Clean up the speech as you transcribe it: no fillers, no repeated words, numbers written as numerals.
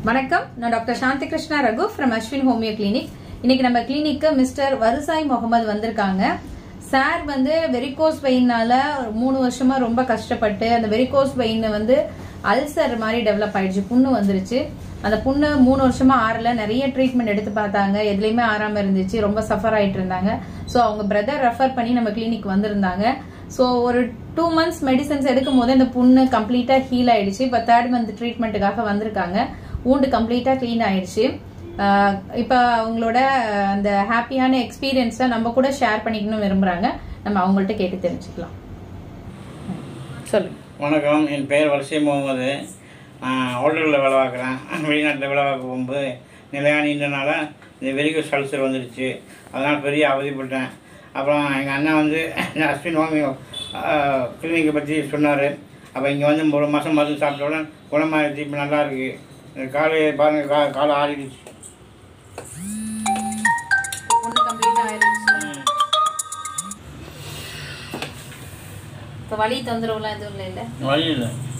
வணக்கம், நான் doctor Shanthi Krishna Raghu from Ashwin homeo clinic. இன்னைக்கு நம்ம கிளினிக்கு மிஸ்டர் வருசாய் முகமது வந்திருக்காங்க. சார் வெரிகோஸ் வெயின்னால 3 வருஷமா ரொம்ப கஷ்டப்பட்டு அந்த வெரிகோஸ் வெயின் அல்சர் மாதிரி டெவலப் ஆயிடுச்சு, புண்ணு வந்துருச்சு. அந்த புண்ணு 3 வருஷமா ஆறல. நிறைய ட்ரீட்மெண்ட் எடுத்து பார்த்தாங்க, எதுலையுமே ஆறாம இருந்துச்சு. ரொம்ப சஃபர் ஆயிட்டு இருந்தாங்க. ஸோ அவங்க பிரதர் ரெஃபர் பண்ணி நம்ம கிளினிக் வந்திருந்தாங்க. ஸோ ஒரு 2 months மெடிசன்ஸ் எடுக்கும் போது அந்த புண்ணு கம்ப்ளீட்டா ஹீல் ஆயிடுச்சு. இப்போ 3rd month ட்ரீட்மெண்ட்டுக்காக வந்திருக்காங்க. ஊண்டு கம்ப்ளீட்டா கிளீன் ஆயிடுச்சு. இப்ப அவங்களோட அந்த ஹாப்பியான எக்ஸ்பீரியன்ஸை நம்ம கூட ஷேர் பண்ணிக்கணும் விரும்புறாங்க. நம்ம அவங்கள்ட்ட கேட்டு தெரிஞ்சுக்கலாம். சொல்லுங்க. வணக்கம், என் பெயர் வருசாய் முகமது. ஹோட்டலில் வேலை பார்க்குறேன். வெளிநாட்டில் வேலை பார்க்க போகும்போது நிலையானின்றனால இந்த வெரிகோஸ் அல்சர் வந்துடுச்சு. அதனால் பெரிய அவதிப்பட்டேன். அப்புறம் எங்கள் அண்ணன் அஸ்வின் ஹோமியோ கிளினிக்கை பற்றி சொன்னார். அப்போ இங்கே 1 மாதம் மருந்து சாப்பிட்டோட குணமாகிடுச்சு. இப்போ நல்லா இருக்குது. காலை பாருங்கள், காலை ஆறிடுச்சு. இப்போ வலி தொந்தரவுலாம் எதுவும் இல்லை? வலி இல்லை.